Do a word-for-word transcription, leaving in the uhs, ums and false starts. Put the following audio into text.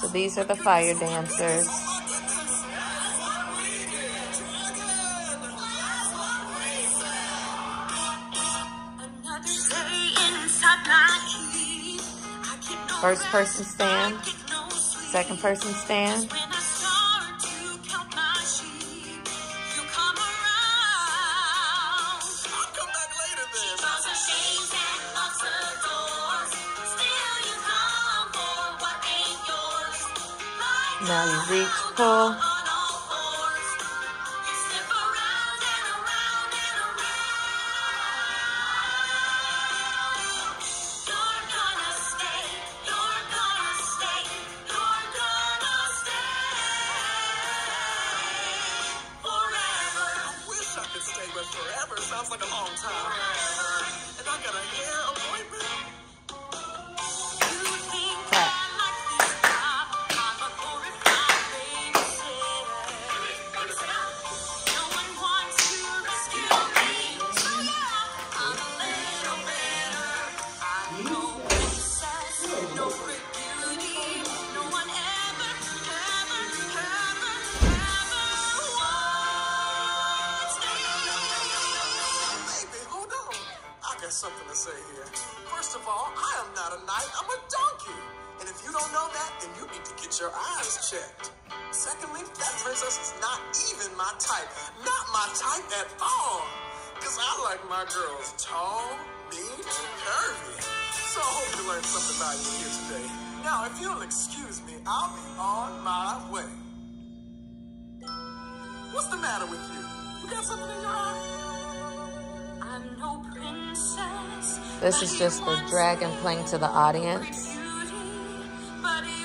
So these are the fire dancers. First person stand, second person stand. Now you reach, pull. Forever sounds like a long time. And I got a hair appointment. Something to say here. First of all, I am not a knight, I'm a donkey. And if you don't know that, then you need to get your eyes checked. Secondly, that princess is not even my type. Not my type at all. Because I like my girls tall, mean, and curvy. So I hope you learned something about you here today. Now, if you'll excuse me, I'll be on my way. What's the matter with you? You got something in your eye? I'm no princess. This is just the dragon playing to the audience. But